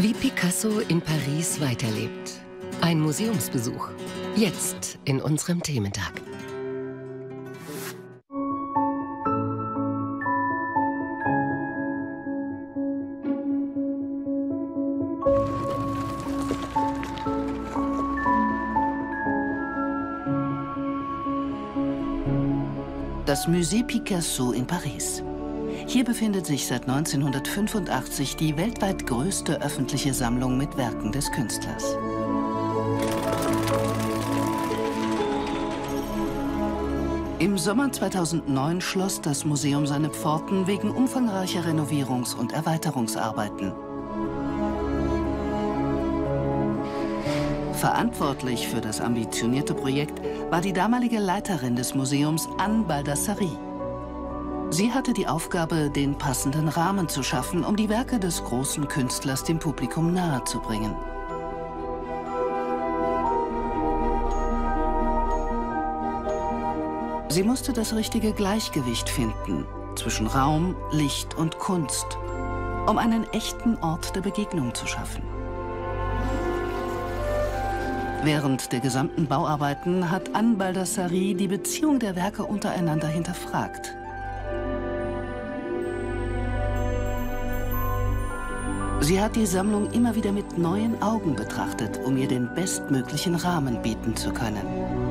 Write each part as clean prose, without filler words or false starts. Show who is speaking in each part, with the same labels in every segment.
Speaker 1: Wie Picasso in Paris weiterlebt. Ein Museumsbesuch. Jetzt in unserem Thementag.
Speaker 2: Das Musée Picasso in Paris. Hier befindet sich seit 1985 die weltweit größte öffentliche Sammlung mit Werken des Künstlers. Im Sommer 2009 schloss das Museum seine Pforten wegen umfangreicher Renovierungs- und Erweiterungsarbeiten. Verantwortlich für das ambitionierte Projekt war die damalige Leiterin des Museums, Anne Baldassarri. Sie hatte die Aufgabe, den passenden Rahmen zu schaffen, um die Werke des großen Künstlers dem Publikum nahezubringen. Sie musste das richtige Gleichgewicht finden zwischen Raum, Licht und Kunst, um einen echten Ort der Begegnung zu schaffen. Während der gesamten Bauarbeiten hat Anne Baldassarri die Beziehung der Werke untereinander hinterfragt. Sie hat die Sammlung immer wieder mit neuen Augen betrachtet, um ihr den bestmöglichen Rahmen bieten zu können.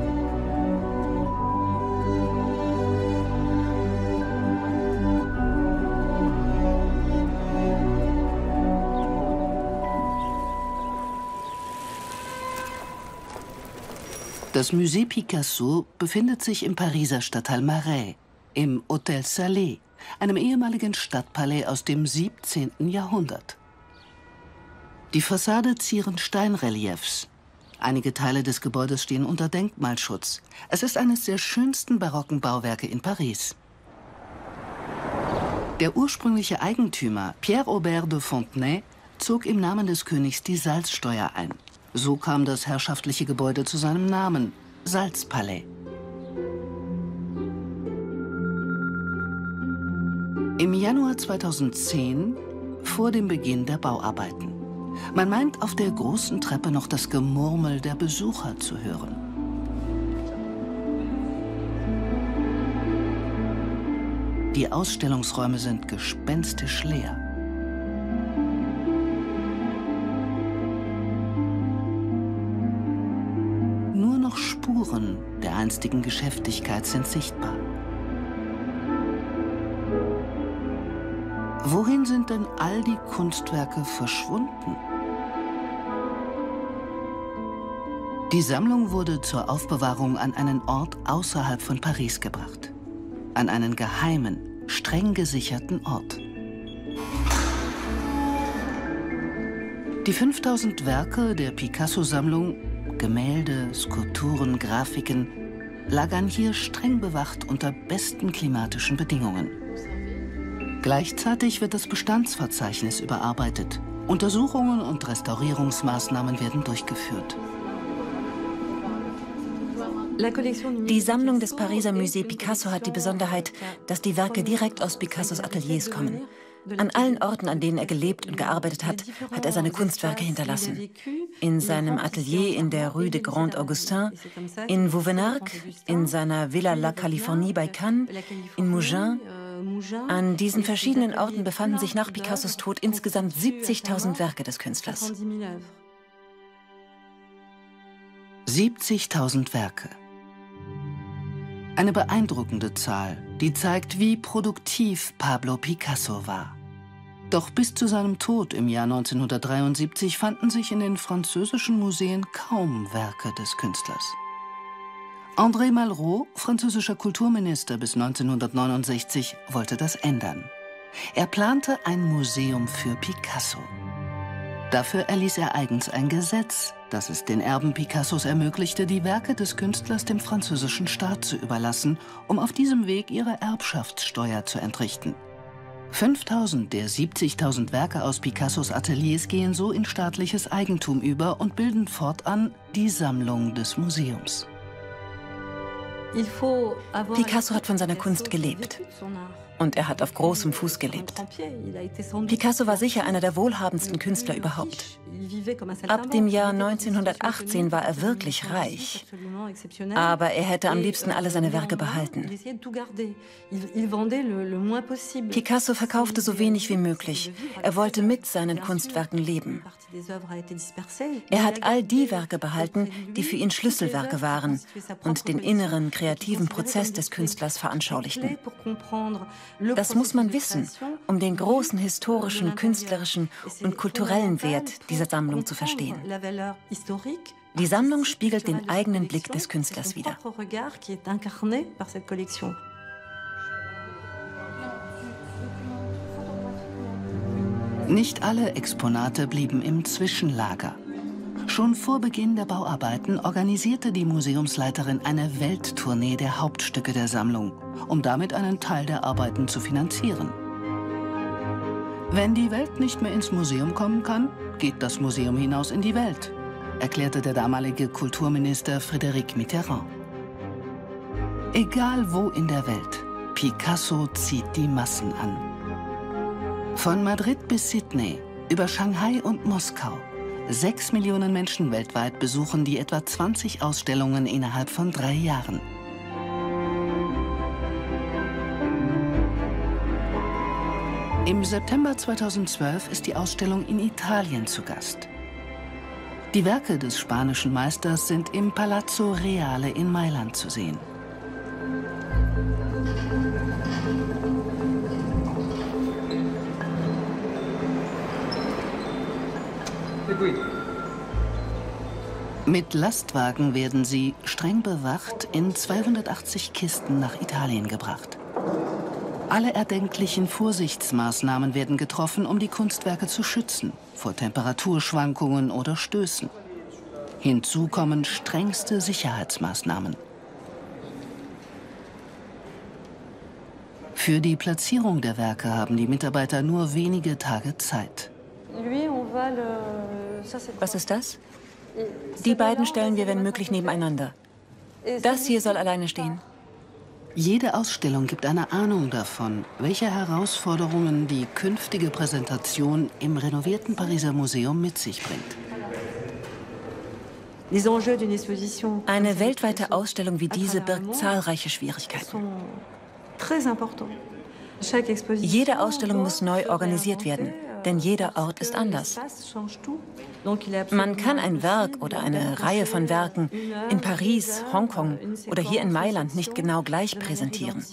Speaker 2: Das Musée Picasso befindet sich im Pariser Stadtteil Marais, im Hôtel Salé, einem ehemaligen Stadtpalais aus dem 17. Jahrhundert. Die Fassade zieren Steinreliefs. Einige Teile des Gebäudes stehen unter Denkmalschutz. Es ist eines der schönsten barocken Bauwerke in Paris. Der ursprüngliche Eigentümer, Pierre-Aubert de Fontenay, zog im Namen des Königs die Salzsteuer ein. So kam das herrschaftliche Gebäude zu seinem Namen, Salzpalais. Im Januar 2010, vor dem Beginn der Bauarbeiten. Man meint, auf der großen Treppe noch das Gemurmel der Besucher zu hören. Die Ausstellungsräume sind gespenstisch leer. Nur noch Spuren der einstigen Geschäftigkeit sind sichtbar. Wohin sind denn all die Kunstwerke verschwunden? Die Sammlung wurde zur Aufbewahrung an einen Ort außerhalb von Paris gebracht. An einen geheimen, streng gesicherten Ort. Die 5000 Werke der Picasso-Sammlung, Gemälde, Skulpturen, Grafiken, lagern hier streng bewacht unter besten klimatischen Bedingungen. Gleichzeitig wird das Bestandsverzeichnis überarbeitet. Untersuchungen und Restaurierungsmaßnahmen werden durchgeführt.
Speaker 3: Die Sammlung des Pariser Musée Picasso hat die Besonderheit, dass die Werke direkt aus Picassos Ateliers kommen. An allen Orten, an denen er gelebt und gearbeitet hat, hat er seine Kunstwerke hinterlassen. In seinem Atelier in der Rue des Grands Augustins, in Vauvenargues, in seiner Villa La Californie bei Cannes, in Mougins. An diesen verschiedenen Orten befanden sich nach Picassos Tod insgesamt 70.000 Werke des Künstlers.
Speaker 2: 70.000 Werke. Eine beeindruckende Zahl, die zeigt, wie produktiv Pablo Picasso war. Doch bis zu seinem Tod im Jahr 1973 fanden sich in den französischen Museen kaum Werke des Künstlers. André Malraux, französischer Kulturminister bis 1969, wollte das ändern. Er plante ein Museum für Picasso. Dafür erließ er eigens ein Gesetz, das es den Erben Picassos ermöglichte, die Werke des Künstlers dem französischen Staat zu überlassen, um auf diesem Weg ihre Erbschaftssteuer zu entrichten. 5000 der 70.000 Werke aus Picassos Ateliers gehen so in staatliches Eigentum über und bilden fortan die Sammlung des Museums.
Speaker 3: Picasso hat von seiner Kunst gelebt. Und er hat auf großem Fuß gelebt. Picasso war sicher einer der wohlhabendsten Künstler überhaupt. Ab dem Jahr 1918 war er wirklich reich. Aber er hätte am liebsten alle seine Werke behalten. Picasso verkaufte so wenig wie möglich. Er wollte mit seinen Kunstwerken leben. Er hat all die Werke behalten, die für ihn Schlüsselwerke waren und den inneren, kreativen Prozess des Künstlers veranschaulichten. Das muss man wissen, um den großen historischen, künstlerischen und kulturellen Wert dieser Sammlung zu verstehen. Die Sammlung spiegelt den eigenen Blick des Künstlers wider.
Speaker 2: Nicht alle Exponate blieben im Zwischenlager. Schon vor Beginn der Bauarbeiten organisierte die Museumsleiterin eine Welttournee der Hauptstücke der Sammlung, um damit einen Teil der Arbeiten zu finanzieren. Wenn die Welt nicht mehr ins Museum kommen kann, geht das Museum hinaus in die Welt, erklärte der damalige Kulturminister Frédéric Mitterrand. Egal wo in der Welt, Picasso zieht die Massen an. Von Madrid bis Sydney, über Shanghai und Moskau. 6 Millionen Menschen weltweit besuchen die etwa 20 Ausstellungen innerhalb von 3 Jahren. Im September 2012 ist die Ausstellung in Italien zu Gast. Die Werke des spanischen Meisters sind im Palazzo Reale in Mailand zu sehen. Mit Lastwagen werden sie, streng bewacht, in 280 Kisten nach Italien gebracht. Alle erdenklichen Vorsichtsmaßnahmen werden getroffen, um die Kunstwerke zu schützen, vor Temperaturschwankungen oder Stößen. Hinzu kommen strengste Sicherheitsmaßnahmen. Für die Platzierung der Werke haben die Mitarbeiter nur wenige Tage Zeit.
Speaker 3: Was ist das? Die beiden stellen wir, wenn möglich, nebeneinander. Das hier soll alleine stehen.
Speaker 2: Jede Ausstellung gibt eine Ahnung davon, welche Herausforderungen die künftige Präsentation im renovierten Pariser Museum mit sich bringt.
Speaker 3: Eine weltweite Ausstellung wie diese birgt zahlreiche Schwierigkeiten. Jede Ausstellung muss neu organisiert werden, denn jeder Ort ist anders. Man kann ein Werk oder eine Reihe von Werken in Paris, Hongkong oder hier in Mailand nicht genau gleich präsentieren.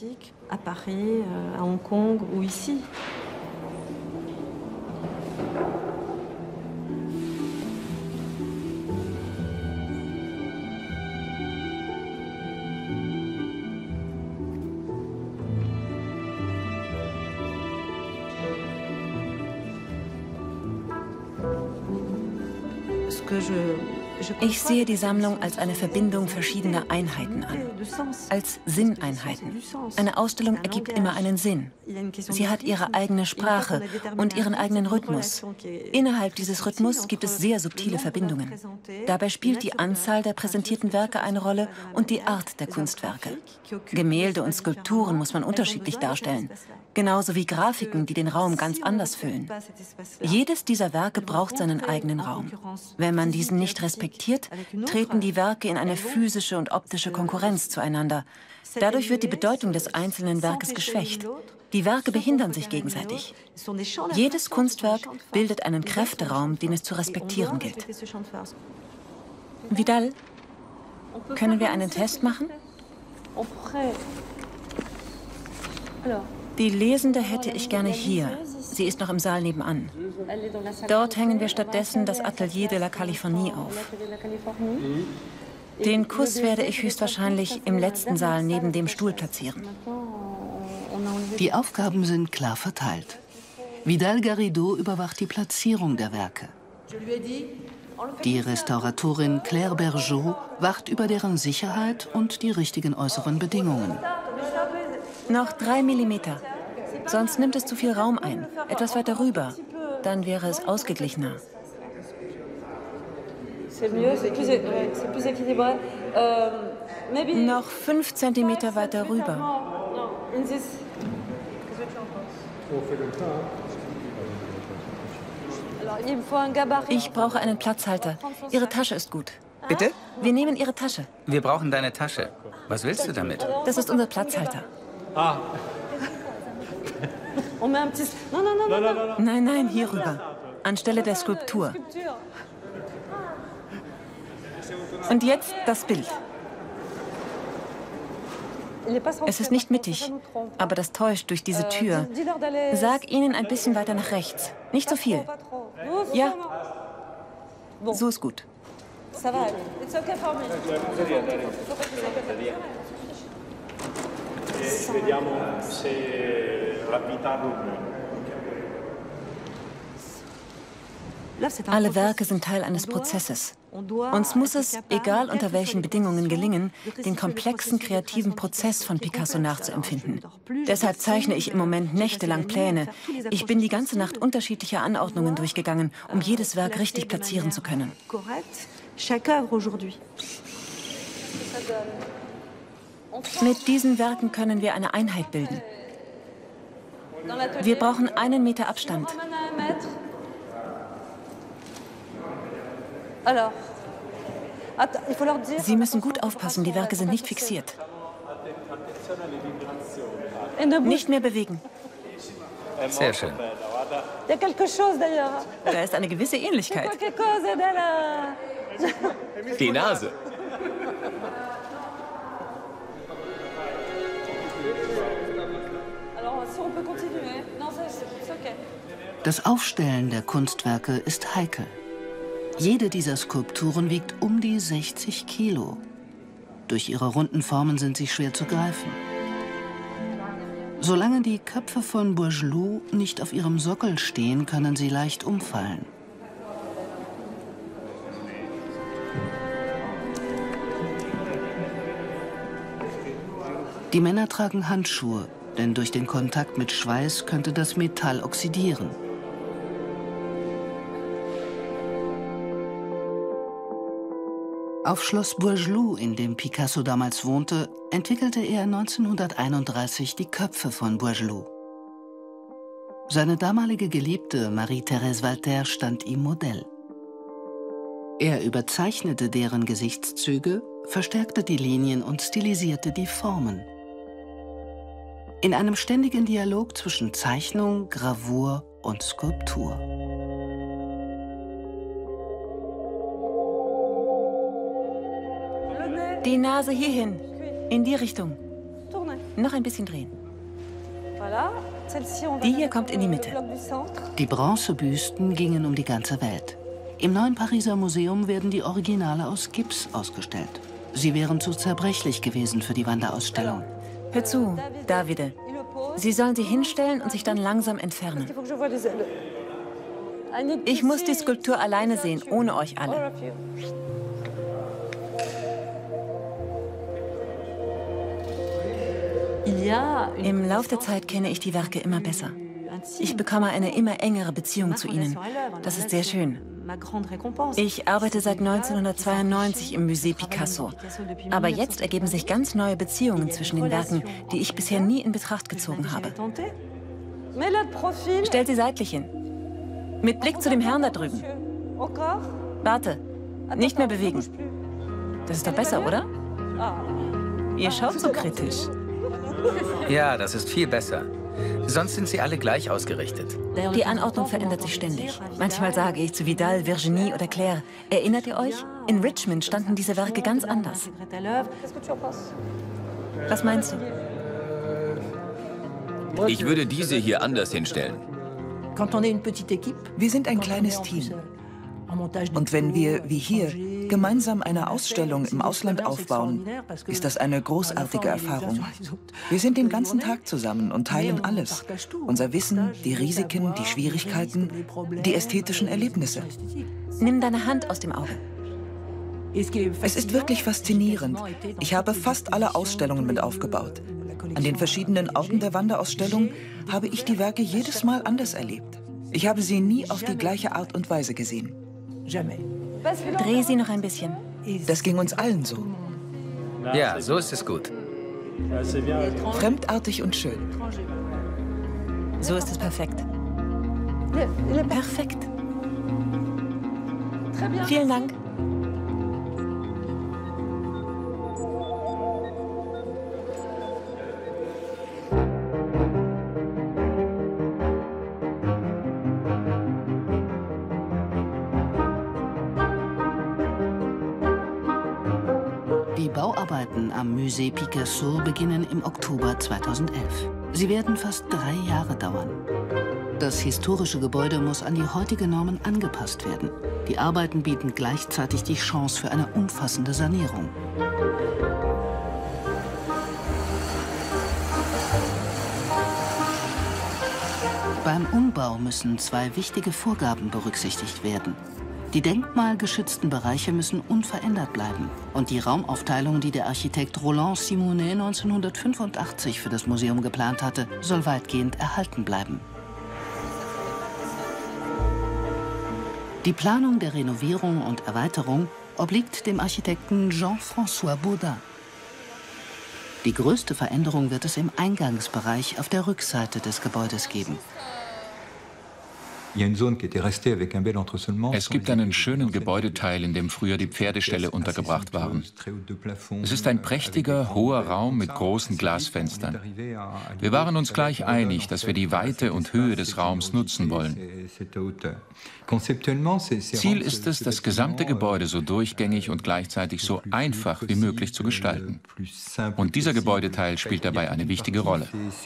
Speaker 3: Ich sehe die Sammlung als eine Verbindung verschiedener Einheiten an, als Sinneinheiten. Eine Ausstellung ergibt immer einen Sinn. Sie hat ihre eigene Sprache und ihren eigenen Rhythmus. Innerhalb dieses Rhythmus gibt es sehr subtile Verbindungen. Dabei spielt die Anzahl der präsentierten Werke eine Rolle und die Art der Kunstwerke. Gemälde und Skulpturen muss man unterschiedlich darstellen, genauso wie Grafiken, die den Raum ganz anders füllen. Jedes dieser Werke braucht seinen eigenen Raum. Wenn man diesen nicht respektiert, treten die Werke in eine physische und optische Konkurrenz zueinander. Dadurch wird die Bedeutung des einzelnen Werkes geschwächt. Die Werke behindern sich gegenseitig. Jedes Kunstwerk bildet einen Kräfteraum, den es zu respektieren gilt. Vidal, können wir einen Test machen? Die Lesende hätte ich gerne hier. Sie ist noch im Saal nebenan. Dort hängen wir stattdessen das Atelier de la Californie auf. Den Kuss werde ich höchstwahrscheinlich im letzten Saal neben dem Stuhl platzieren.
Speaker 2: Die Aufgaben sind klar verteilt. Vidal Garrido überwacht die Platzierung der Werke. Die Restauratorin Claire Bergeau wacht über deren Sicherheit und die richtigen äußeren Bedingungen.
Speaker 3: Noch 3 Millimeter. Sonst nimmt es zu viel Raum ein. Etwas weiter rüber. Dann wäre es ausgeglichener. Noch 5 Zentimeter weiter rüber. Ich brauche einen Platzhalter. Ihre Tasche ist gut.
Speaker 4: Bitte?
Speaker 3: Wir nehmen Ihre Tasche.
Speaker 4: Wir brauchen deine Tasche. Was willst du damit?
Speaker 3: Das ist unser Platzhalter. Nein, nein, hier rüber. Anstelle der Skulptur. Und jetzt das Bild. Es ist nicht mittig, aber das täuscht durch diese Tür. Sag ihnen ein bisschen weiter nach rechts. Nicht so viel. Ja. So ist gut. Alle Werke sind Teil eines Prozesses. Uns muss es, egal unter welchen Bedingungen, gelingen, den komplexen kreativen Prozess von Picasso nachzuempfinden. Deshalb zeichne ich im Moment nächtelang Pläne. Ich bin die ganze Nacht unterschiedliche Anordnungen durchgegangen, um jedes Werk richtig platzieren zu können. Mit diesen Werken können wir eine Einheit bilden. Wir brauchen 1 Meter Abstand. Sie müssen gut aufpassen, die Werke sind nicht fixiert. Nicht mehr bewegen.
Speaker 4: Sehr schön.
Speaker 3: Da ist eine gewisse Ähnlichkeit.
Speaker 5: Die Nase.
Speaker 2: Das Aufstellen der Kunstwerke ist heikel. Jede dieser Skulpturen wiegt um die 60 Kilo. Durch ihre runden Formen sind sie schwer zu greifen. Solange die Köpfe von Bourgeloup nicht auf ihrem Sockel stehen, können sie leicht umfallen. Die Männer tragen Handschuhe, denn durch den Kontakt mit Schweiß könnte das Metall oxidieren. Auf Schloss Bourgeloup, in dem Picasso damals wohnte, entwickelte er 1931 die Köpfe von Bourgeloup. Seine damalige Geliebte Marie-Thérèse Walter stand ihm Modell. Er überzeichnete deren Gesichtszüge, verstärkte die Linien und stilisierte die Formen. In einem ständigen Dialog zwischen Zeichnung, Gravur und Skulptur.
Speaker 3: Die Nase hierhin, in die Richtung. Noch ein bisschen drehen. Die hier kommt in die Mitte.
Speaker 2: Die Bronzebüsten gingen um die ganze Welt. Im neuen Pariser Museum werden die Originale aus Gips ausgestellt. Sie wären zu zerbrechlich gewesen für die Wanderausstellung.
Speaker 3: Hör zu, Davide. Sie sollen sie hinstellen und sich dann langsam entfernen. Ich muss die Skulptur alleine sehen, ohne euch alle. Im Lauf der Zeit kenne ich die Werke immer besser. Ich bekomme eine immer engere Beziehung zu ihnen. Das ist sehr schön. Ich arbeite seit 1992 im Musée Picasso. Aber jetzt ergeben sich ganz neue Beziehungen zwischen den Werken, die ich bisher nie in Betracht gezogen habe. Stell sie seitlich hin. Mit Blick zu dem Herrn da drüben. Warte, nicht mehr bewegen. Das ist doch besser, oder? Ihr schaut so kritisch.
Speaker 4: Ja, das ist viel besser. Sonst sind sie alle gleich ausgerichtet.
Speaker 3: Die Anordnung verändert sich ständig. Manchmal sage ich zu Vidal, Virginie oder Claire, erinnert ihr euch? In Richmond standen diese Werke ganz anders. Was meinst du?
Speaker 5: Ich würde diese hier anders hinstellen.
Speaker 6: Wir sind ein kleines Team. Und wenn wir, wie hier, gemeinsam eine Ausstellung im Ausland aufbauen, ist das eine großartige Erfahrung. Wir sind den ganzen Tag zusammen und teilen alles. Unser Wissen, die Risiken, die Schwierigkeiten, die ästhetischen Erlebnisse.
Speaker 3: Nimm deine Hand aus dem Auge.
Speaker 6: Es ist wirklich faszinierend. Ich habe fast alle Ausstellungen mit aufgebaut. An den verschiedenen Orten der Wanderausstellung habe ich die Werke jedes Mal anders erlebt. Ich habe sie nie auf die gleiche Art und Weise gesehen.
Speaker 3: Dreh sie noch ein bisschen.
Speaker 6: Das ging uns allen so.
Speaker 4: Ja, so ist es gut.
Speaker 6: Fremdartig und schön.
Speaker 3: So ist es perfekt. Perfekt. Vielen Dank.
Speaker 2: Die Bauarbeiten am Musée Picasso beginnen im Oktober 2011. Sie werden fast 3 Jahre dauern. Das historische Gebäude muss an die heutigen Normen angepasst werden. Die Arbeiten bieten gleichzeitig die Chance für eine umfassende Sanierung. Beim Umbau müssen 2 wichtige Vorgaben berücksichtigt werden. Die denkmalgeschützten Bereiche müssen unverändert bleiben. Und die Raumaufteilung, die der Architekt Roland Simonet 1985 für das Museum geplant hatte, soll weitgehend erhalten bleiben. Die Planung der Renovierung und Erweiterung obliegt dem Architekten Jean-François Baudin. Die größte Veränderung wird es im Eingangsbereich auf der Rückseite des Gebäudes geben.
Speaker 7: Es gibt einen schönen Gebäudeteil, in dem früher die Pferdeställe untergebracht waren. Es ist ein prächtiger, hoher Raum mit großen Glasfenstern. Wir waren uns gleich einig, dass wir die Weite und Höhe des Raums nutzen wollen. Ziel ist es, das gesamte Gebäude so durchgängig und gleichzeitig so einfach wie möglich zu gestalten. Und dieser Gebäudeteil spielt dabei eine wichtige Rolle.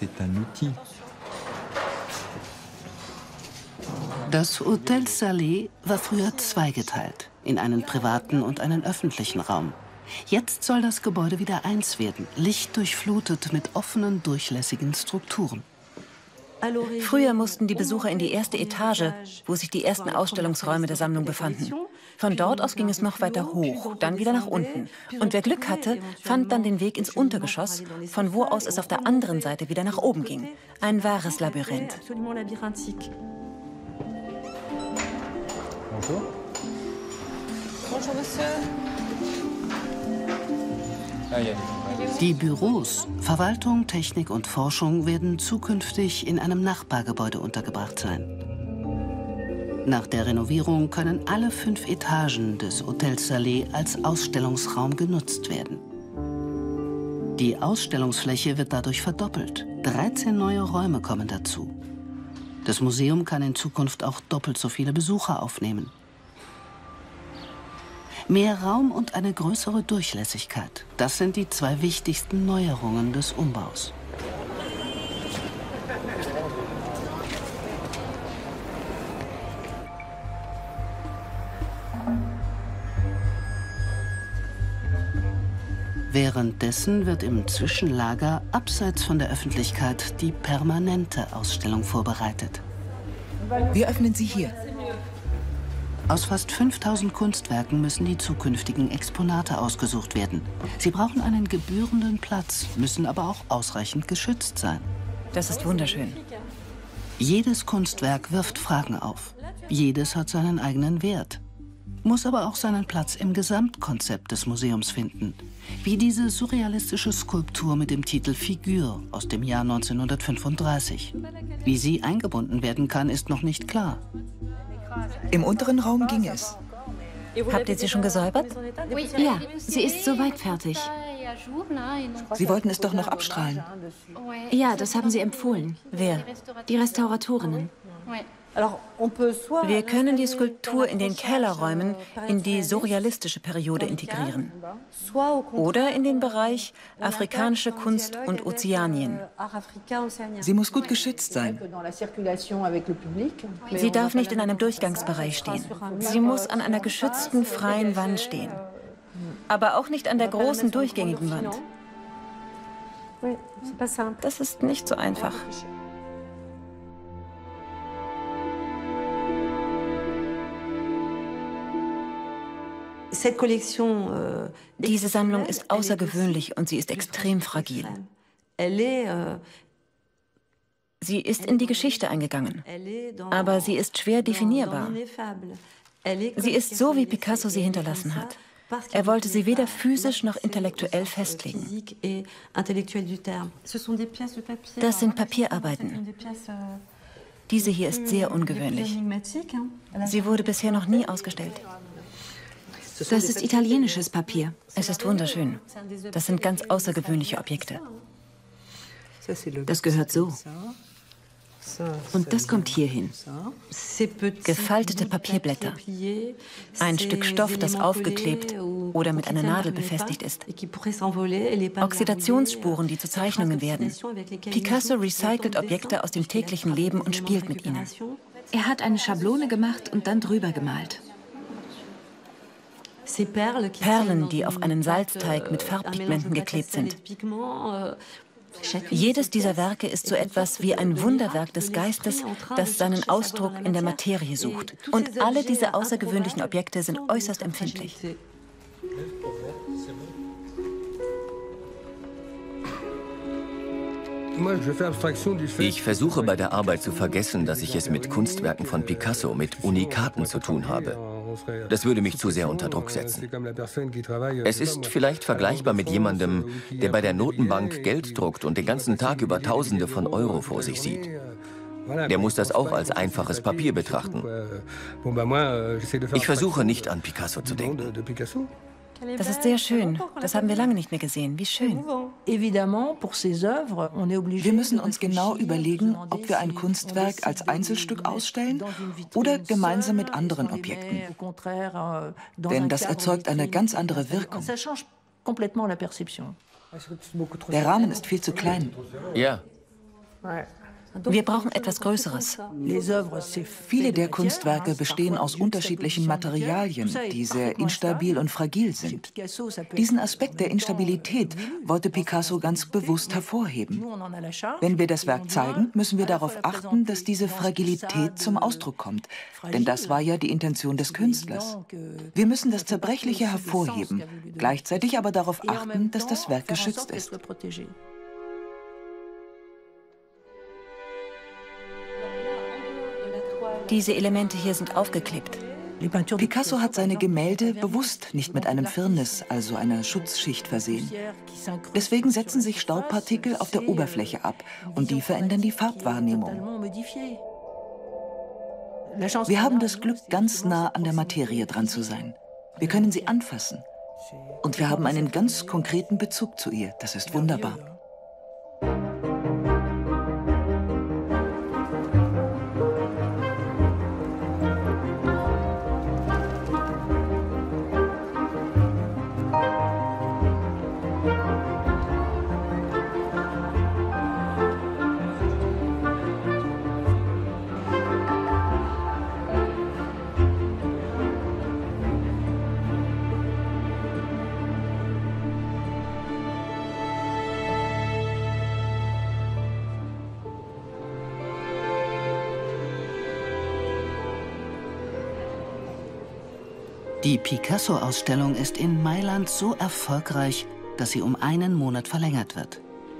Speaker 2: Das Hôtel Salé war früher zweigeteilt, in einen privaten und einen öffentlichen Raum. Jetzt soll das Gebäude wieder eins werden, lichtdurchflutet mit offenen, durchlässigen Strukturen.
Speaker 3: Früher mussten die Besucher in die erste Etage, wo sich die ersten Ausstellungsräume der Sammlung befanden. Von dort aus ging es noch weiter hoch, dann wieder nach unten. Und wer Glück hatte, fand dann den Weg ins Untergeschoss, von wo aus es auf der anderen Seite wieder nach oben ging. Ein wahres Labyrinth.
Speaker 8: Bonjour. Bonjour, Monsieur.
Speaker 2: Die Büros, Verwaltung, Technik und Forschung werden zukünftig in einem Nachbargebäude untergebracht sein. Nach der Renovierung können alle 5 Etagen des Hôtel Salé als Ausstellungsraum genutzt werden. Die Ausstellungsfläche wird dadurch verdoppelt. 13 neue Räume kommen dazu. Das Museum kann in Zukunft auch doppelt so viele Besucher aufnehmen. Mehr Raum und eine größere Durchlässigkeit, das sind die 2 wichtigsten Neuerungen des Umbaus. Währenddessen wird im Zwischenlager abseits von der Öffentlichkeit die permanente Ausstellung vorbereitet.
Speaker 6: Wir öffnen sie hier.
Speaker 2: Aus fast 5000 Kunstwerken müssen die zukünftigen Exponate ausgesucht werden. Sie brauchen einen gebührenden Platz, müssen aber auch ausreichend geschützt sein.
Speaker 3: Das ist wunderschön.
Speaker 2: Jedes Kunstwerk wirft Fragen auf. Jedes hat seinen eigenen Wert. Muss aber auch seinen Platz im Gesamtkonzept des Museums finden. Wie diese surrealistische Skulptur mit dem Titel Figure aus dem Jahr 1935. Wie sie eingebunden werden kann, ist noch nicht klar.
Speaker 6: Im unteren Raum ging es.
Speaker 3: Habt ihr sie schon gesäubert?
Speaker 9: Ja, sie ist soweit fertig.
Speaker 6: Sie wollten es doch noch abstrahlen.
Speaker 9: Ja, das haben sie empfohlen.
Speaker 3: Wer?
Speaker 9: Die Restauratorinnen.
Speaker 3: Wir können die Skulptur in den Kellerräumen in die surrealistische Periode integrieren. Oder in den Bereich afrikanische Kunst und Ozeanien.
Speaker 6: Sie muss gut geschützt sein.
Speaker 3: Sie darf nicht in einem Durchgangsbereich stehen. Sie muss an einer geschützten, freien Wand stehen. Aber auch nicht an der großen, durchgängigen Wand. Das ist nicht so einfach. Diese Sammlung ist außergewöhnlich und sie ist extrem fragil. Sie ist in die Geschichte eingegangen, aber sie ist schwer definierbar. Sie ist so, wie Picasso sie hinterlassen hat. Er wollte sie weder physisch noch intellektuell festlegen. Das sind Papierarbeiten. Diese hier ist sehr ungewöhnlich. Sie wurde bisher noch nie ausgestellt.
Speaker 9: Das ist italienisches Papier.
Speaker 3: Es ist wunderschön. Das sind ganz außergewöhnliche Objekte.
Speaker 9: Das gehört so. Und das kommt hier hin.
Speaker 3: Gefaltete Papierblätter. Ein Stück Stoff, das aufgeklebt oder mit einer Nadel befestigt ist. Oxidationsspuren, die zu Zeichnungen werden. Picasso recycelt Objekte aus dem täglichen Leben und spielt mit ihnen.
Speaker 9: Er hat eine Schablone gemacht und dann drüber gemalt.
Speaker 3: Perlen, die auf einen Salzteig mit Farbpigmenten geklebt sind. Jedes dieser Werke ist so etwas wie ein Wunderwerk des Geistes, das seinen Ausdruck in der Materie sucht. Und alle diese außergewöhnlichen Objekte sind äußerst empfindlich.
Speaker 5: Ich versuche bei der Arbeit zu vergessen, dass ich es mit Kunstwerken von Picasso, mit Unikaten zu tun habe. Das würde mich zu sehr unter Druck setzen. Es ist vielleicht vergleichbar mit jemandem, der bei der Notenbank Geld druckt und den ganzen Tag über Tausende von Euro vor sich sieht. Der muss das auch als einfaches Papier betrachten. Ich versuche nicht an Picasso zu denken.
Speaker 3: Das ist sehr schön. Das haben wir lange nicht mehr gesehen. Wie schön.
Speaker 6: Wir müssen uns genau überlegen, ob wir ein Kunstwerk als Einzelstück ausstellen oder gemeinsam mit anderen Objekten. Denn das erzeugt eine ganz andere Wirkung. Der Rahmen ist viel zu klein.
Speaker 5: Ja.
Speaker 3: Wir brauchen etwas Größeres.
Speaker 6: Viele der Kunstwerke bestehen aus unterschiedlichen Materialien, die sehr instabil und fragil sind. Diesen Aspekt der Instabilität wollte Picasso ganz bewusst hervorheben. Wenn wir das Werk zeigen, müssen wir darauf achten, dass diese Fragilität zum Ausdruck kommt. Denn das war ja die Intention des Künstlers. Wir müssen das Zerbrechliche hervorheben, gleichzeitig aber darauf achten, dass das Werk geschützt ist.
Speaker 3: Diese Elemente hier sind aufgeklebt.
Speaker 6: Picasso hat seine Gemälde bewusst nicht mit einem Firnis, also einer Schutzschicht, versehen. Deswegen setzen sich Staubpartikel auf der Oberfläche ab und die verändern die Farbwahrnehmung. Wir haben das Glück, ganz nah an der Materie dran zu sein. Wir können sie anfassen. Und wir haben einen ganz konkreten Bezug zu ihr. Das ist wunderbar.
Speaker 2: Die Picasso-Ausstellung ist in Mailand so erfolgreich, dass sie um einen Monat verlängert wird.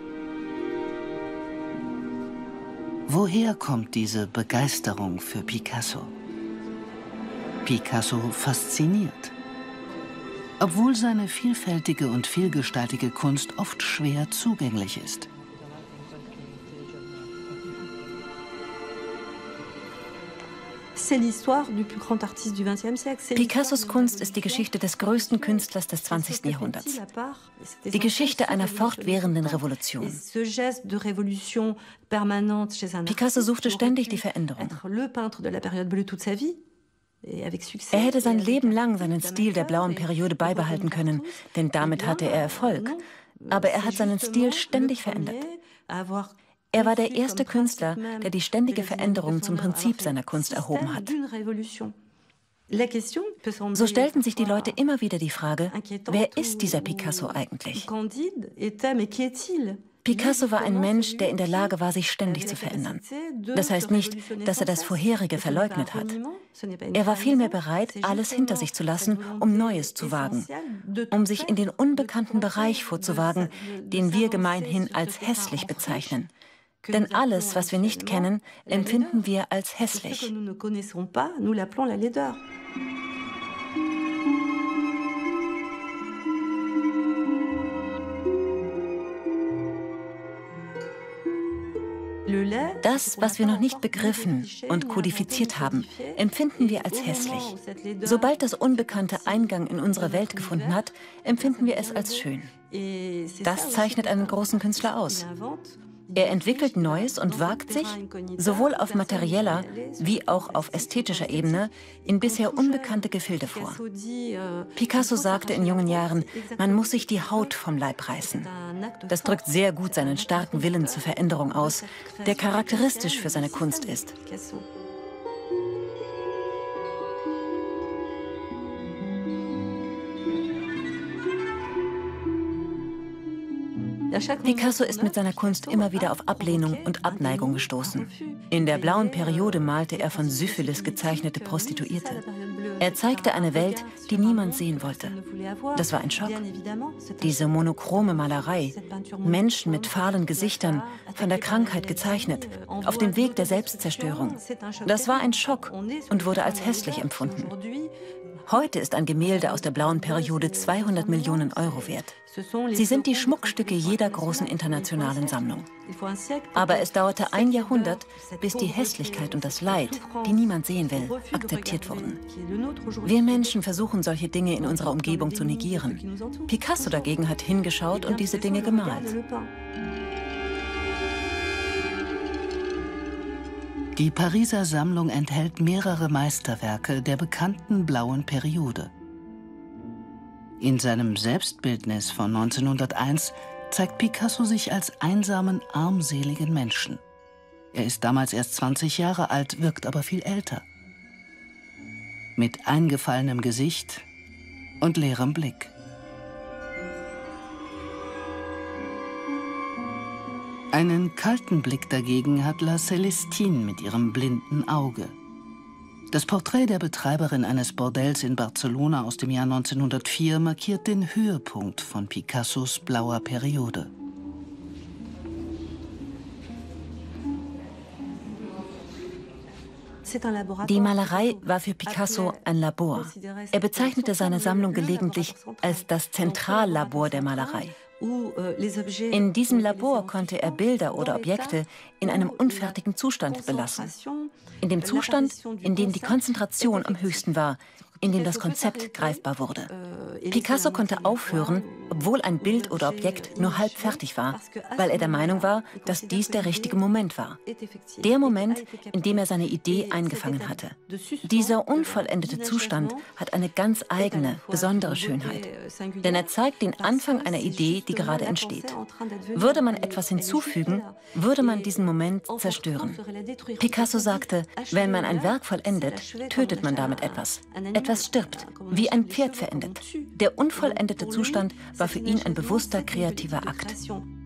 Speaker 2: Woher kommt diese Begeisterung für Picasso? Picasso fasziniert. Obwohl seine vielfältige und vielgestaltige Kunst oft schwer zugänglich ist.
Speaker 3: Picassos Kunst ist die Geschichte des größten Künstlers des 20. Jahrhunderts. Die Geschichte einer fortwährenden Revolution. Picasso suchte ständig die Veränderung. Er hätte sein Leben lang seinen Stil der blauen Periode beibehalten können, denn damit hatte er Erfolg. Aber er hat seinen Stil ständig verändert. Er war der erste Künstler, der die ständige Veränderung zum Prinzip seiner Kunst erhoben hat. So stellten sich die Leute immer wieder die Frage, wer ist dieser Picasso eigentlich? Picasso war ein Mensch, der in der Lage war, sich ständig zu verändern. Das heißt nicht, dass er das Vorherige verleugnet hat. Er war vielmehr bereit, alles hinter sich zu lassen, um Neues zu wagen, um sich in den unbekannten Bereich vorzuwagen, den wir gemeinhin als hässlich bezeichnen. Denn alles, was wir nicht kennen, empfinden wir als hässlich. Das, was wir noch nicht begriffen und kodifiziert haben, empfinden wir als hässlich. Sobald das Unbekannte Eingang in unsere Welt gefunden hat, empfinden wir es als schön. Das zeichnet einen großen Künstler aus. Er entwickelt Neues und wagt sich, sowohl auf materieller wie auch auf ästhetischer Ebene, in bisher unbekannte Gefilde vor. Picasso sagte in jungen Jahren, man muss sich die Haut vom Leib reißen. Das drückt sehr gut seinen starken Willen zur Veränderung aus, der charakteristisch für seine Kunst ist. Picasso ist mit seiner Kunst immer wieder auf Ablehnung und Abneigung gestoßen. In der blauen Periode malte er von Syphilis gezeichnete Prostituierte. Er zeigte eine Welt, die niemand sehen wollte. Das war ein Schock. Diese monochrome Malerei, Menschen mit fahlen Gesichtern, von der Krankheit gezeichnet, auf dem Weg der Selbstzerstörung. Das war ein Schock und wurde als hässlich empfunden. Heute ist ein Gemälde aus der blauen Periode 200 Millionen Euro wert. Sie sind die Schmuckstücke jeder großen internationalen Sammlung. Aber es dauerte ein Jahrhundert, bis die Hässlichkeit und das Leid, die niemand sehen will, akzeptiert wurden. Wir Menschen versuchen, solche Dinge in unserer Umgebung zu negieren. Picasso dagegen hat hingeschaut und diese Dinge gemalt.
Speaker 2: Die Pariser Sammlung enthält mehrere Meisterwerke der bekannten blauen Periode. In seinem Selbstbildnis von 1901 zeigt Picasso sich als einsamen, armseligen Menschen. Er ist damals erst 20 Jahre alt, wirkt aber viel älter. Mit eingefallenem Gesicht und leerem Blick. Einen kalten Blick dagegen hat La Célestine mit ihrem blinden Auge. Das Porträt der Betreiberin eines Bordells in Barcelona aus dem Jahr 1904 markiert den Höhepunkt von Picassos blauer Periode.
Speaker 3: Die Malerei war für Picasso ein Labor. Er bezeichnete seine Sammlung gelegentlich als das Zentrallabor der Malerei. In diesem Labor konnte er Bilder oder Objekte in einem unfertigen Zustand belassen. In dem Zustand, in dem die Konzentration am höchsten war, in dem das Konzept greifbar wurde. Picasso konnte aufhören, obwohl ein Bild oder Objekt nur halb fertig war, weil er der Meinung war, dass dies der richtige Moment war. Der Moment, in dem er seine Idee eingefangen hatte. Dieser unvollendete Zustand hat eine ganz eigene, besondere Schönheit. Denn er zeigt den Anfang einer Idee, die gerade entsteht. Würde man etwas hinzufügen, würde man diesen Moment zerstören. Picasso sagte, wenn man ein Werk vollendet, tötet man damit etwas. Etwas stirbt, wie ein Pferd verendet. Der unvollendete Zustand war für ihn ein bewusster, kreativer Akt.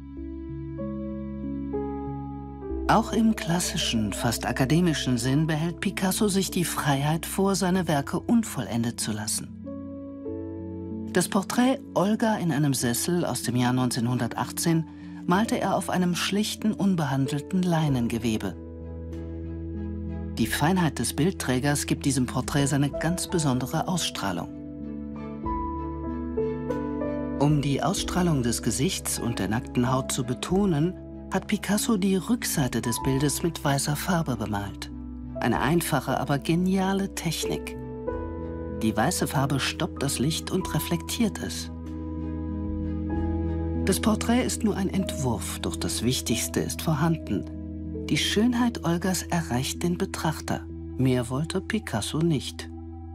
Speaker 2: Auch im klassischen, fast akademischen Sinn behält Picasso sich die Freiheit vor, seine Werke unvollendet zu lassen. Das Porträt Olga in einem Sessel aus dem Jahr 1918 malte er auf einem schlichten, unbehandelten Leinengewebe. Die Feinheit des Bildträgers gibt diesem Porträt seine ganz besondere Ausstrahlung. Um die Ausstrahlung des Gesichts und der nackten Haut zu betonen, hat Picasso die Rückseite des Bildes mit weißer Farbe bemalt. Eine einfache, aber geniale Technik. Die weiße Farbe stoppt das Licht und reflektiert es. Das Porträt ist nur ein Entwurf, doch das Wichtigste ist vorhanden. Die Schönheit Olgas erreicht den Betrachter. Mehr wollte Picasso nicht.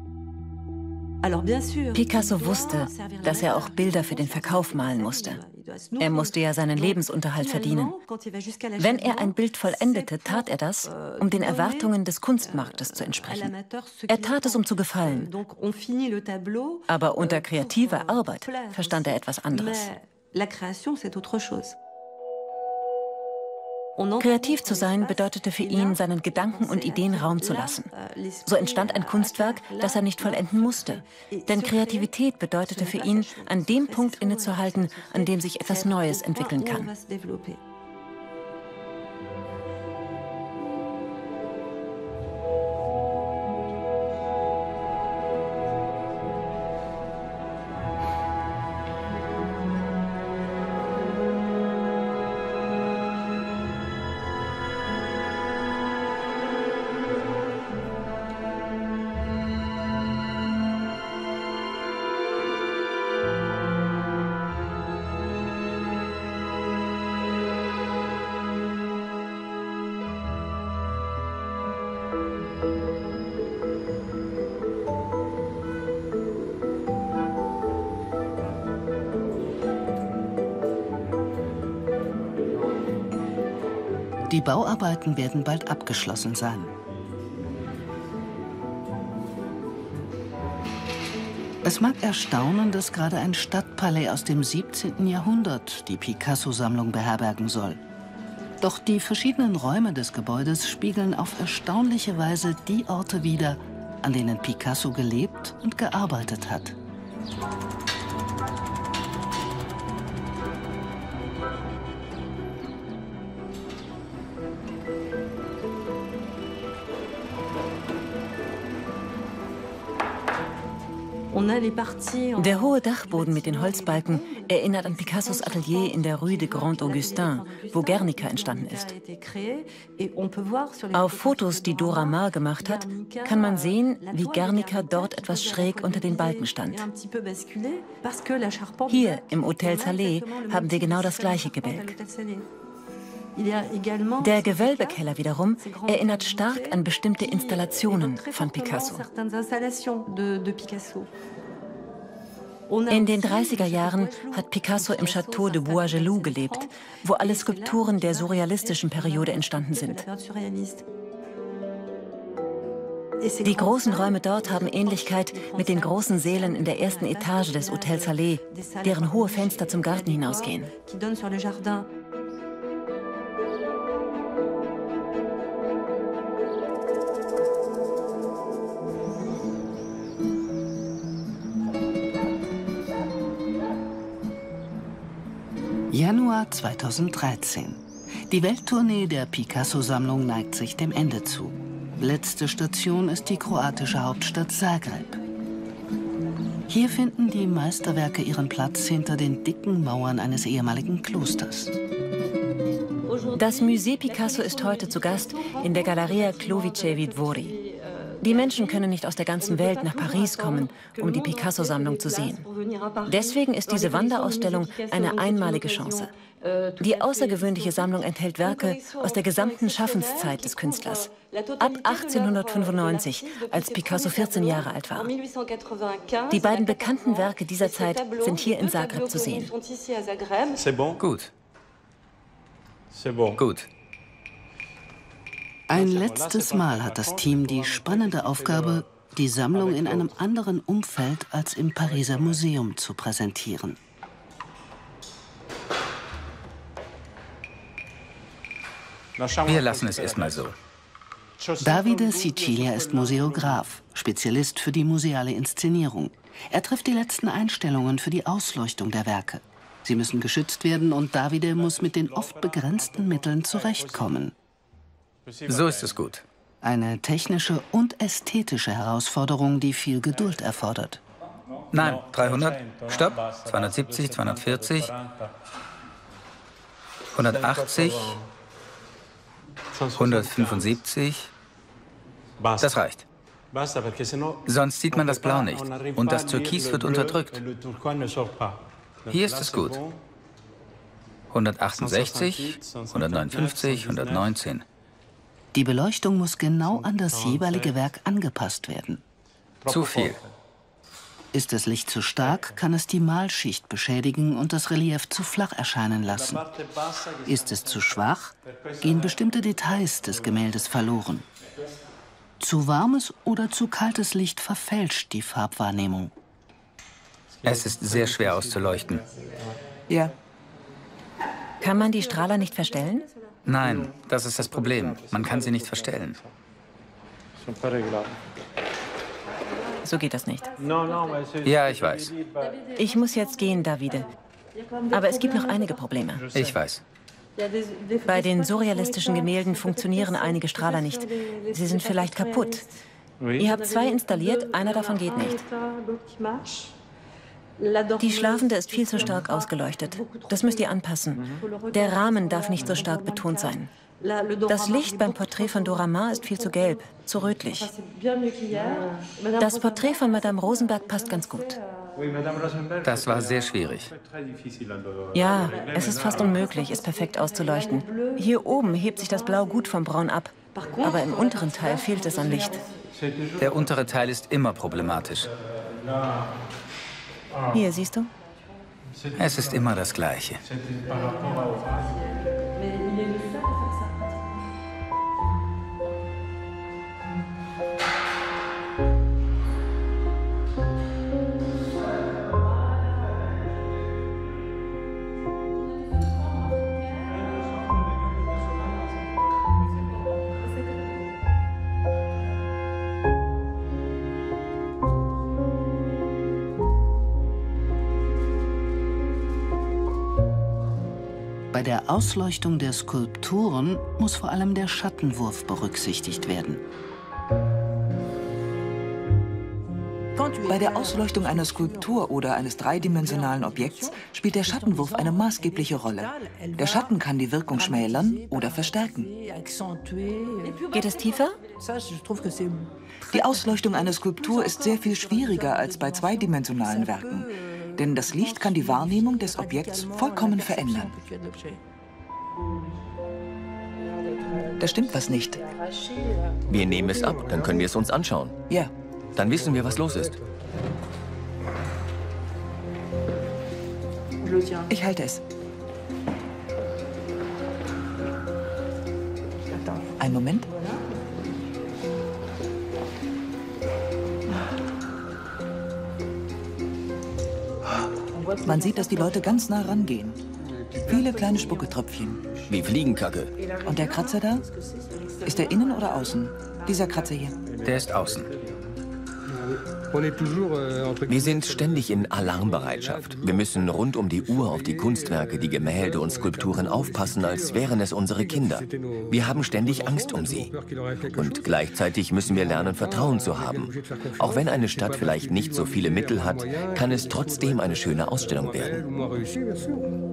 Speaker 3: Picasso wusste, dass er auch Bilder für den Verkauf malen musste. Er musste ja seinen Lebensunterhalt verdienen. Wenn er ein Bild vollendete, tat er das, um den Erwartungen des Kunstmarktes zu entsprechen. Er tat es, um zu gefallen. Aber unter kreativer Arbeit verstand er etwas anderes. Kreativ zu sein bedeutete für ihn, seinen Gedanken und Ideen Raum zu lassen. So entstand ein Kunstwerk, das er nicht vollenden musste. Denn Kreativität bedeutete für ihn, an dem Punkt innezuhalten, an dem sich etwas Neues entwickeln kann.
Speaker 2: Die Bauarbeiten werden bald abgeschlossen sein. Es mag erstaunen, dass gerade ein Stadtpalais aus dem 17. Jahrhundert die Picasso-Sammlung beherbergen soll. Doch die verschiedenen Räume des Gebäudes spiegeln auf erstaunliche Weise die Orte wider, an denen Picasso gelebt und gearbeitet hat.
Speaker 3: Der hohe Dachboden mit den Holzbalken erinnert an Picassos Atelier in der Rue de Grand Augustin, wo Guernica entstanden ist. Auf Fotos, die Dora Maar gemacht hat, kann man sehen, wie Guernica dort etwas schräg unter den Balken stand. Hier im Hotel Salé haben wir genau das gleiche Gebälk. Der Gewölbekeller wiederum erinnert stark an bestimmte Installationen von Picasso. In den 30er Jahren hat Picasso im Château de Bois-Gelou gelebt, wo alle Skulpturen der surrealistischen Periode entstanden sind. Die großen Räume dort haben Ähnlichkeit mit den großen Sälen in der ersten Etage des Hotel Salé, deren hohe Fenster zum Garten hinausgehen.
Speaker 2: Januar 2013. Die Welttournee der Picasso-Sammlung neigt sich dem Ende zu. Letzte Station ist die kroatische Hauptstadt Zagreb. Hier finden die Meisterwerke ihren Platz hinter den dicken Mauern eines ehemaligen Klosters.
Speaker 3: Das Musée Picasso ist heute zu Gast in der Galleria Clovicevi Dvori. Die Menschen können nicht aus der ganzen Welt nach Paris kommen, um die Picasso-Sammlung zu sehen. Deswegen ist diese Wanderausstellung eine einmalige Chance. Die außergewöhnliche Sammlung enthält Werke aus der gesamten Schaffenszeit des Künstlers. Ab 1895, als Picasso 14 Jahre alt war. Die beiden bekannten Werke dieser Zeit sind hier in Zagreb zu sehen.
Speaker 4: Gut. Gut.
Speaker 2: Ein letztes Mal hat das Team die spannende Aufgabe, die Sammlung in einem anderen Umfeld als im Pariser Museum zu präsentieren.
Speaker 4: Wir lassen es erstmal so.
Speaker 2: Davide Sicilia ist Museograf, Spezialist für die museale Inszenierung. Er trifft die letzten Einstellungen für die Ausleuchtung der Werke. Sie müssen geschützt werden und Davide muss mit den oft begrenzten Mitteln zurechtkommen.
Speaker 4: So ist es gut.
Speaker 2: Eine technische und ästhetische Herausforderung, die viel Geduld erfordert.
Speaker 4: Nein, 300, stopp, 270, 240, 180, 175, das reicht. Sonst sieht man das Blau nicht und das Türkis wird unterdrückt. Hier ist es gut. 168, 159, 119.
Speaker 2: Die Beleuchtung muss genau an das jeweilige Werk angepasst werden.
Speaker 4: Zu viel.
Speaker 2: Ist das Licht zu stark, kann es die Malschicht beschädigen und das Relief zu flach erscheinen lassen. Ist es zu schwach, gehen bestimmte Details des Gemäldes verloren. Zu warmes oder zu kaltes Licht verfälscht die Farbwahrnehmung.
Speaker 4: Es ist sehr schwer auszuleuchten.
Speaker 6: Ja.
Speaker 3: Kann man die Strahler nicht verstellen?
Speaker 4: Nein, das ist das Problem. Man kann sie nicht verstellen.
Speaker 3: So geht das nicht.
Speaker 4: Ja, ich weiß.
Speaker 3: Ich muss jetzt gehen, Davide. Aber es gibt noch einige Probleme.
Speaker 4: Ich weiß.
Speaker 3: Bei den surrealistischen Gemälden funktionieren einige Strahler nicht. Sie sind vielleicht kaputt. Ihr habt 2 installiert, einer davon geht nicht. Die Schlafende ist viel zu stark ausgeleuchtet. Das müsst ihr anpassen. Der Rahmen darf nicht so stark betont sein. Das Licht beim Porträt von Dora Maar ist viel zu gelb, zu rötlich. Das Porträt von Madame Rosenberg passt ganz gut.
Speaker 4: Das war sehr schwierig.
Speaker 3: Ja, es ist fast unmöglich, es perfekt auszuleuchten. Hier oben hebt sich das Blau gut vom Braun ab, aber im unteren Teil fehlt es an Licht.
Speaker 4: Der untere Teil ist immer problematisch.
Speaker 3: Hier, siehst du?
Speaker 4: Es ist immer das Gleiche.
Speaker 2: Bei der Ausleuchtung der Skulpturen muss vor allem der Schattenwurf berücksichtigt werden.
Speaker 6: Bei der Ausleuchtung einer Skulptur oder eines dreidimensionalen Objekts spielt der Schattenwurf eine maßgebliche Rolle. Der Schatten kann die Wirkung schmälern oder verstärken.
Speaker 3: Geht es tiefer?
Speaker 6: Die Ausleuchtung einer Skulptur ist sehr viel schwieriger als bei zweidimensionalen Werken, denn das Licht kann die Wahrnehmung des Objekts vollkommen verändern. Da stimmt was nicht.
Speaker 5: Wir nehmen es ab, dann können wir es uns anschauen.
Speaker 6: Ja.
Speaker 5: Dann wissen wir, was los ist.
Speaker 6: Ich halte es. Einen Moment. Man sieht, dass die Leute ganz nah rangehen. Viele kleine Spucketröpfchen.
Speaker 5: Wie Fliegenkacke.
Speaker 6: Und der Kratzer da? Ist der innen oder außen? Dieser Kratzer hier.
Speaker 4: Der ist außen.
Speaker 5: Wir sind ständig in Alarmbereitschaft. Wir müssen rund um die Uhr auf die Kunstwerke, die Gemälde und Skulpturen aufpassen, als wären es unsere Kinder. Wir haben ständig Angst um sie. Und gleichzeitig müssen wir lernen, Vertrauen zu haben. Auch wenn eine Stadt vielleicht nicht so viele Mittel hat, kann es trotzdem eine schöne Ausstellung werden.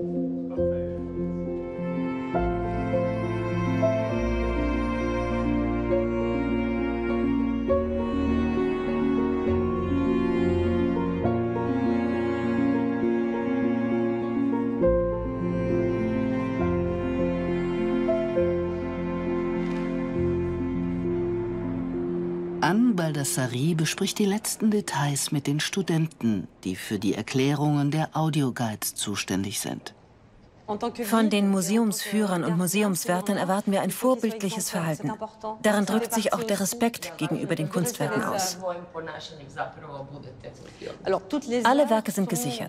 Speaker 2: Anne Baldassari bespricht die letzten Details mit den Studenten, die für die Erklärungen der Audioguides zuständig sind.
Speaker 3: Von den Museumsführern und Museumswärtern erwarten wir ein vorbildliches Verhalten. Darin drückt sich auch der Respekt gegenüber den Kunstwerken aus. Alle Werke sind gesichert.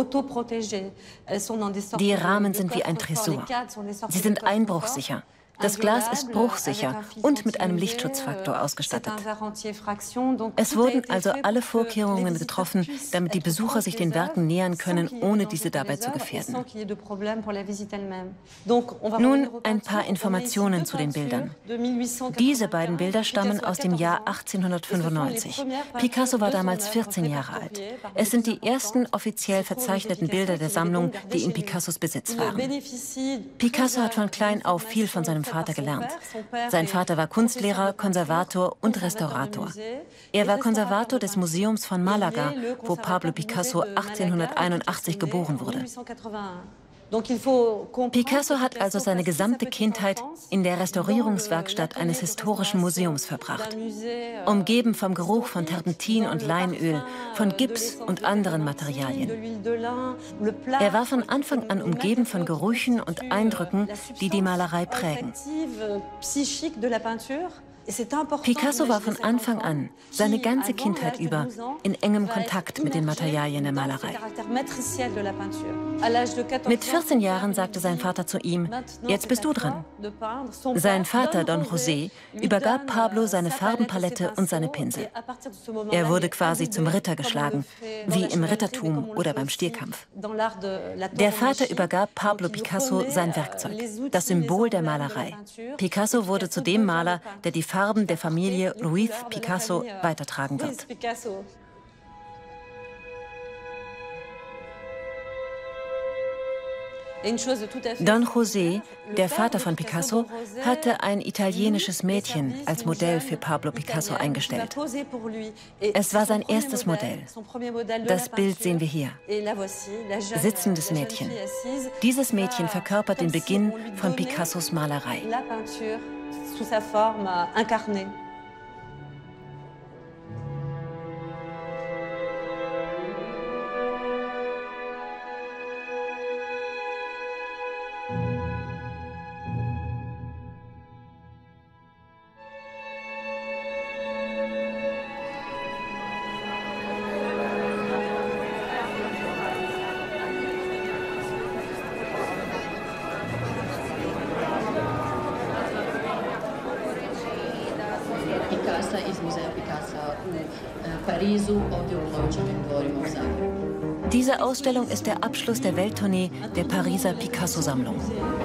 Speaker 3: Die Rahmen sind wie ein Tresor. Sie sind einbruchsicher. Das Glas ist bruchsicher und mit einem Lichtschutzfaktor ausgestattet. Es wurden also alle Vorkehrungen getroffen, damit die Besucher sich den Werken nähern können, ohne diese dabei zu gefährden. Nun ein paar Informationen zu den Bildern. Diese beiden Bilder stammen aus dem Jahr 1895. Picasso war damals 14 Jahre alt. Es sind die ersten offiziell verzeichneten Bilder der Sammlung, die in Picassos Besitz waren. Picasso hat von klein auf viel von seinem Vater gelernt. Sein Vater war Kunstlehrer, Konservator und Restaurator. Er war Konservator des Museums von Malaga, wo Pablo Picasso 1881 geboren wurde. Picasso hat also seine gesamte Kindheit in der Restaurierungswerkstatt eines historischen Museums verbracht. Umgeben vom Geruch von Terpentin und Leinöl, von Gips und anderen Materialien. Er war von Anfang an umgeben von Gerüchen und Eindrücken, die die Malerei prägen. Picasso war von Anfang an, seine ganze Kindheit über, in engem Kontakt mit den Materialien der Malerei. Mit 14 Jahren sagte sein Vater zu ihm, jetzt bist du dran. Sein Vater, Don José, übergab Pablo seine Farbenpalette und seine Pinsel. Er wurde quasi zum Ritter geschlagen, wie im Rittertum oder beim Stierkampf. Der Vater übergab Pablo Picasso sein Werkzeug, das Symbol der Malerei. Picasso wurde zu dem Maler, der die Farben der Familie Ruiz Picasso weitertragen wird. Don José, der Vater von Picasso, hatte ein italienisches Mädchen als Modell für Pablo Picasso eingestellt. Es war sein erstes Modell. Das Bild sehen wir hier. Sitzendes Mädchen. Dieses Mädchen verkörpert den Beginn von Picassos Malerei. Diese Ausstellung ist der Abschluss der Welttournee der Pariser Picasso-Sammlung.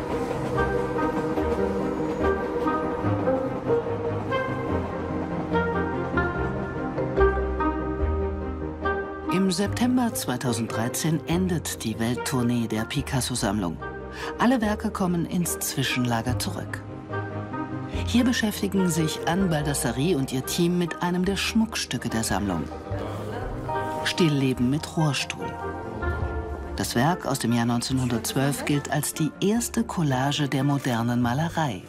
Speaker 2: Im September 2013 endet die Welttournee der Picasso-Sammlung. Alle Werke kommen ins Zwischenlager zurück. Hier beschäftigen sich Anne Baldassari und ihr Team mit einem der Schmuckstücke der Sammlung: Stillleben mit Rohrstuhl. Das Werk aus dem Jahr 1912 gilt als die erste Collage der modernen Malerei.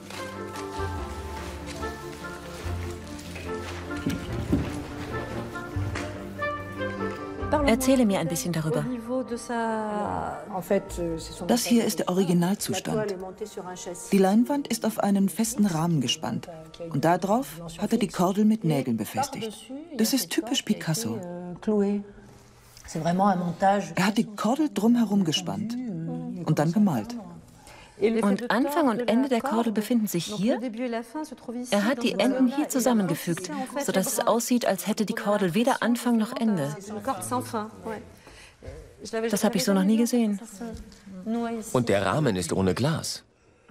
Speaker 3: Erzähle mir ein bisschen darüber.
Speaker 6: Das hier ist der Originalzustand. Die Leinwand ist auf einen festen Rahmen gespannt. Und darauf hat er die Kordel mit Nägeln befestigt. Das ist typisch Picasso. Er hat die Kordel drumherum gespannt und dann gemalt.
Speaker 3: Und Anfang und Ende der Kordel befinden sich hier. Er hat die Enden hier zusammengefügt, sodass es aussieht, als hätte die Kordel weder Anfang noch Ende. Das habe ich so noch nie gesehen.
Speaker 5: Und der Rahmen ist ohne Glas.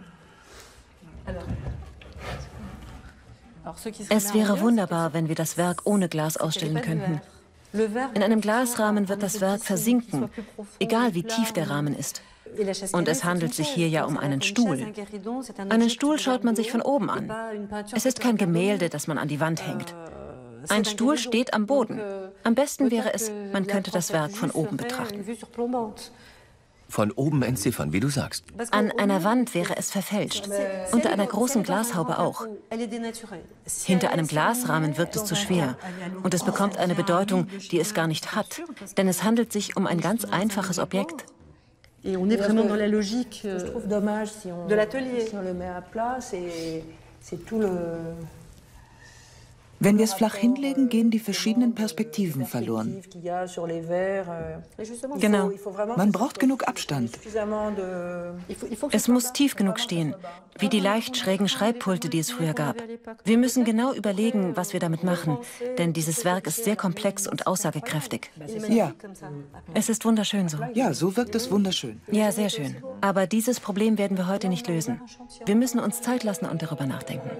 Speaker 3: Es wäre wunderbar, wenn wir das Werk ohne Glas ausstellen könnten. In einem Glasrahmen wird das Werk versinken, egal wie tief der Rahmen ist. Und es handelt sich hier ja um einen Stuhl. Einen Stuhl schaut man sich von oben an. Es ist kein Gemälde, das man an die Wand hängt. Ein Stuhl steht am Boden. Am besten wäre es, man könnte das Werk von oben betrachten.
Speaker 5: Von oben entziffern, wie du sagst.
Speaker 3: An einer Wand wäre es verfälscht. Unter einer großen Glashaube auch. Hinter einem Glasrahmen wirkt es zu schwer. Und es bekommt eine Bedeutung, die es gar nicht hat. Denn es handelt sich um ein ganz einfaches Objekt.
Speaker 8: Et on est vraiment dans la logique de l'atelier. Si on le met à plat, c'est tout le...
Speaker 6: Wenn wir es flach hinlegen, gehen die verschiedenen Perspektiven verloren.
Speaker 3: Genau.
Speaker 6: Man braucht genug Abstand.
Speaker 3: Es muss tief genug stehen, wie die leicht schrägen Schreibpulte, die es früher gab. Wir müssen genau überlegen, was wir damit machen, denn dieses Werk ist sehr komplex und aussagekräftig.
Speaker 6: Ja.
Speaker 3: Es ist wunderschön so.
Speaker 6: Ja, so wirkt es wunderschön.
Speaker 3: Ja, sehr schön. Aber dieses Problem werden wir heute nicht lösen. Wir müssen uns Zeit lassen und darüber nachdenken.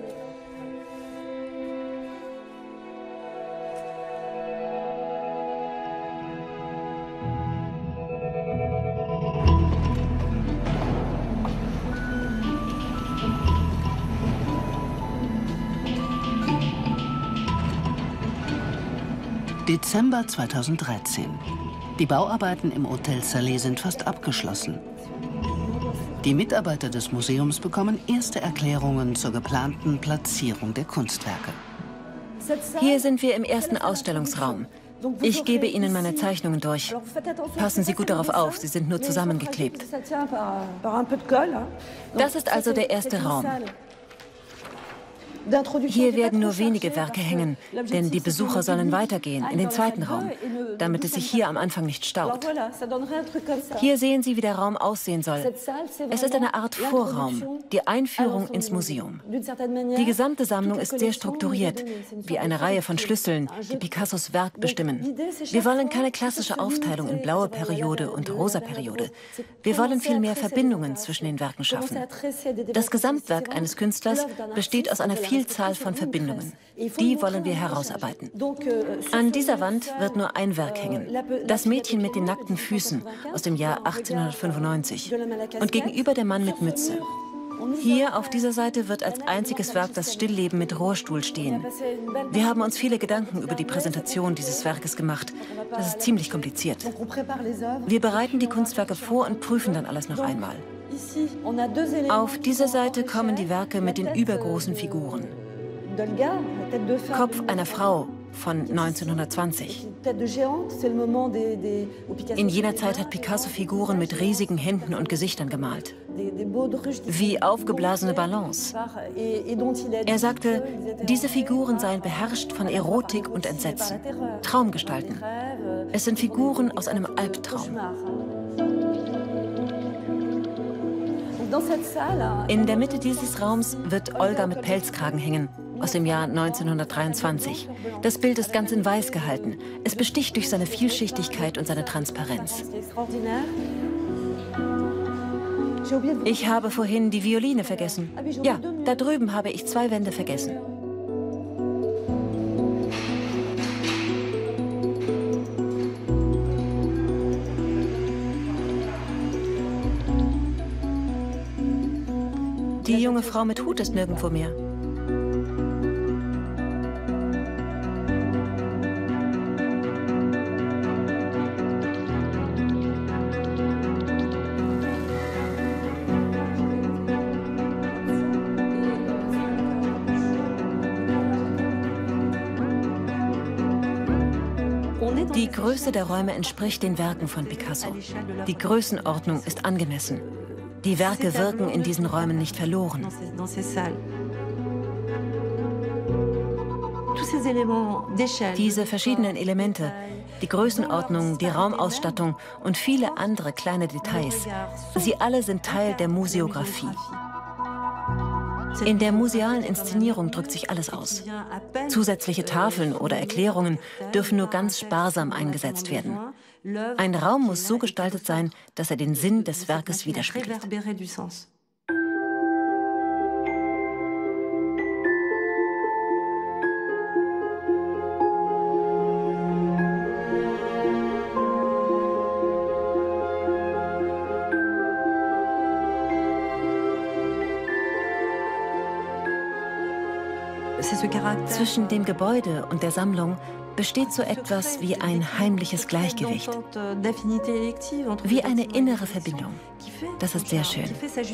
Speaker 2: Dezember 2013. Die Bauarbeiten im Hotel Salé sind fast abgeschlossen. Die Mitarbeiter des Museums bekommen erste Erklärungen zur geplanten Platzierung der Kunstwerke.
Speaker 3: Hier sind wir im ersten Ausstellungsraum. Ich gebe Ihnen meine Zeichnungen durch. Passen Sie gut darauf auf, sie sind nur zusammengeklebt. Das ist also der erste Raum. Hier werden nur wenige Werke hängen, denn die Besucher sollen weitergehen in den zweiten Raum, damit es sich hier am Anfang nicht staut. Hier sehen Sie, wie der Raum aussehen soll. Es ist eine Art Vorraum, die Einführung ins Museum. Die gesamte Sammlung ist sehr strukturiert, wie eine Reihe von Schlüsseln, die Picassos Werk bestimmen. Wir wollen keine klassische Aufteilung in blaue Periode und rosa Periode. Wir wollen vielmehr Verbindungen zwischen den Werken schaffen. Das Gesamtwerk eines Künstlers besteht aus einer Vielzahl von Verbindungen. Die wollen wir herausarbeiten. An dieser Wand wird nur ein Werk hängen. Das Mädchen mit den nackten Füßen aus dem Jahr 1895. Und gegenüber der Mann mit Mütze. Hier auf dieser Seite wird als einziges Werk das Stillleben mit Rohrstuhl stehen. Wir haben uns viele Gedanken über die Präsentation dieses Werkes gemacht. Das ist ziemlich kompliziert. Wir bereiten die Kunstwerke vor und prüfen dann alles noch einmal. Auf dieser Seite kommen die Werke mit den übergroßen Figuren. Kopf einer Frau von 1920. In jener Zeit hat Picasso Figuren mit riesigen Händen und Gesichtern gemalt. Wie aufgeblasene Ballons. Er sagte, diese Figuren seien beherrscht von Erotik und Entsetzen. Traumgestalten. Es sind Figuren aus einem Albtraum. In der Mitte dieses Raums wird Olga mit Pelzkragen hängen. aus dem Jahr 1923. Das Bild ist ganz in weiß gehalten. Es besticht durch seine Vielschichtigkeit und seine Transparenz. Ich habe vorhin die Violine vergessen. Ja, da drüben habe ich 2 Wände vergessen. Die junge Frau mit Hut ist nirgendwo mehr. Die Größe der Räume entspricht den Werken von Picasso. Die Größenordnung ist angemessen. Die Werke wirken in diesen Räumen nicht verloren. Diese verschiedenen Elemente, die Größenordnung, die Raumausstattung und viele andere kleine Details, sie alle sind Teil der Museographie. In der musealen Inszenierung drückt sich alles aus. Zusätzliche Tafeln oder Erklärungen dürfen nur ganz sparsam eingesetzt werden. Ein Raum muss so gestaltet sein, dass er den Sinn des Werkes widerspiegelt. Zwischen dem Gebäude und der Sammlung besteht so etwas wie ein heimliches Gleichgewicht, wie eine innere Verbindung. Das ist sehr schön.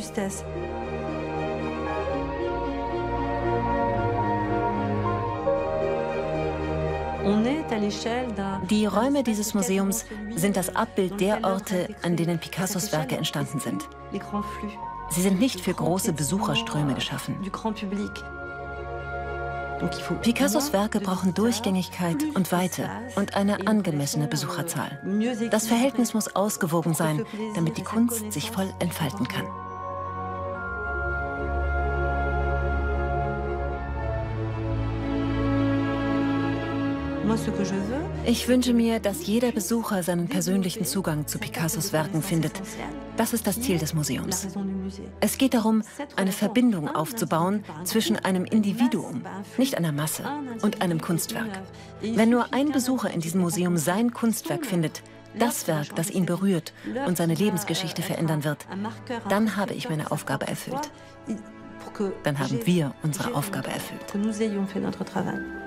Speaker 3: Die Räume dieses Museums sind das Abbild der Orte, an denen Picassos Werke entstanden sind. Sie sind nicht für große Besucherströme geschaffen. Picassos Werke brauchen Durchgängigkeit und Weite und eine angemessene Besucherzahl. Das Verhältnis muss ausgewogen sein, damit die Kunst sich voll entfalten kann. Ich wünsche mir, dass jeder Besucher seinen persönlichen Zugang zu Picassos Werken findet. Das ist das Ziel des Museums. Es geht darum, eine Verbindung aufzubauen zwischen einem Individuum, nicht einer Masse, und einem Kunstwerk. Wenn nur ein Besucher in diesem Museum sein Kunstwerk findet, das Werk, das ihn berührt und seine Lebensgeschichte verändern wird, dann habe ich meine Aufgabe erfüllt. Dann haben wir unsere Aufgabe erfüllt.